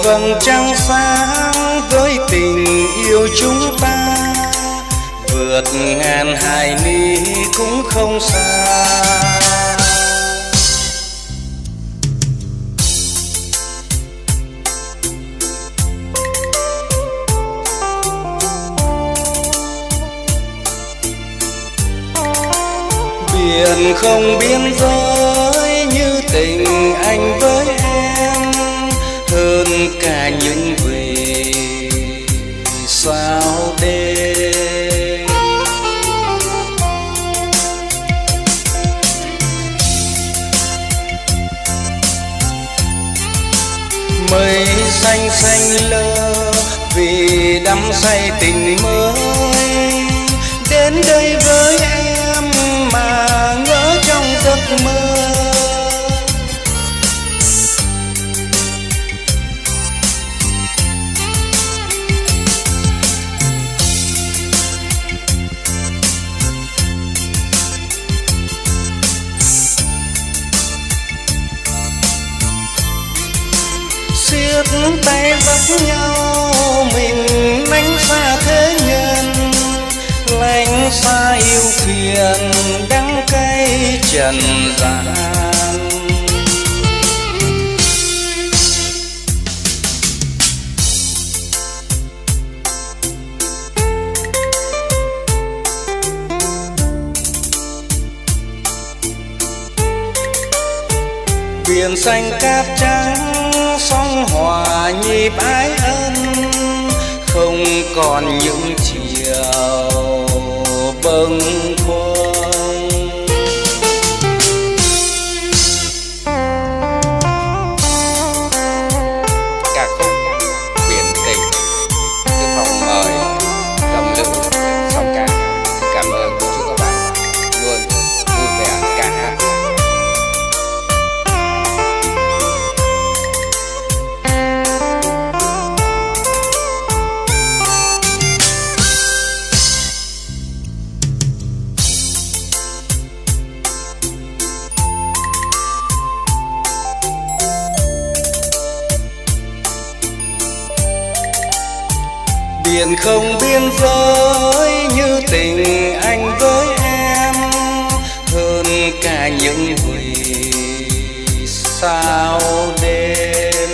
vầng trăng sáng với tình yêu chúng ta, vượt ngàn hải ly cũng không xa. Biển không biên giới như tình anh với em, hơn cả những vì sao đêm. Mây xanh xanh lơ vì đắm say tình mới, đến đây với em mà ngỡ trong giấc mơ. Siết tay dắt nhau mình lánh xa thế nhân, lánh xa yêu phiền đắng cay trần gian. Biển xanh cát trắng sóng hòa nhịp ái ân, không còn những chiều bâng khuâng. Ca khúc Biển Tình được Phong mời Cẩm Lữ song ca. Xin cảm ơn cô chú các bạn luôn vui vẻ ca hát. Biển không biên giới như tình anh với em, hơn cả những vì sao đêm.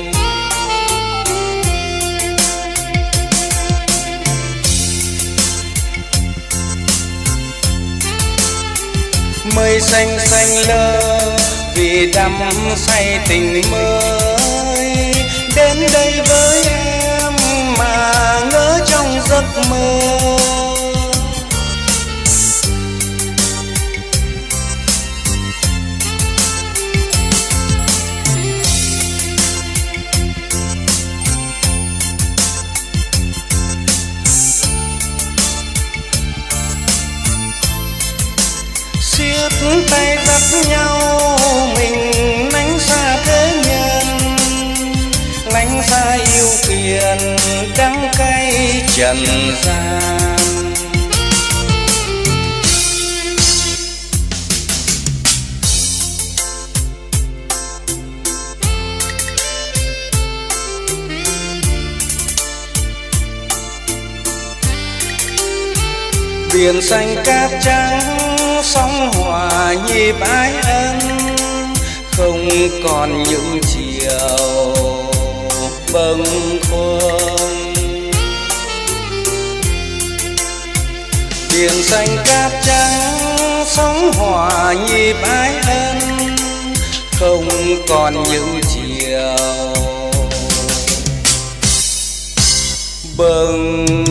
Mây xanh xanh lơ vì đắm say tình mới, đến đây với em mà ngỡ trong giấc mơ. Siết tay dắt nhau mình lánh xa thế nhân, lánh xa yêu phiền đắng cay trần gian. Biển xanh cát trắng sóng hòa nhịp ái ân, không còn những chiều bâng khuâng. Biển xanh cát trắng sóng hòa nhịp ái ân, không còn những chiều bâng